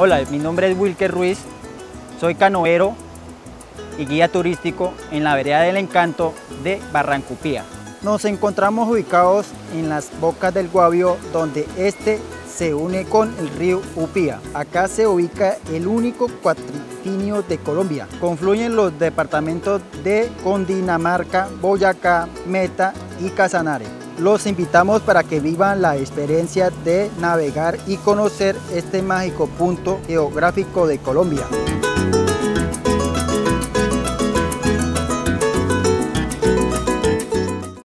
Hola, mi nombre es Wilker Ruiz, soy canoero y guía turístico en la vereda del Encanto de Barranca-Upía. Nos encontramos ubicados en las bocas del Guavio, donde este se une con el río Upía. Acá se ubica el único cuatrifinio de Colombia. Confluyen los departamentos de Cundinamarca, Boyacá, Meta y Casanare. Los invitamos para que vivan la experiencia de navegar y conocer este mágico punto geográfico de Colombia.